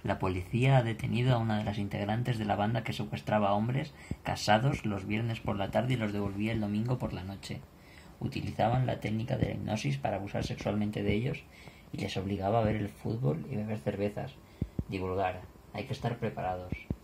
La policía ha detenido a una de las integrantes de la banda que secuestraba a hombres casados los viernes por la tarde y los devolvía el domingo por la noche. Utilizaban la técnica de la hipnosis para abusar sexualmente de ellos y les obligaba a ver el fútbol y beber cervezas. Divulgar. Hay que estar preparados.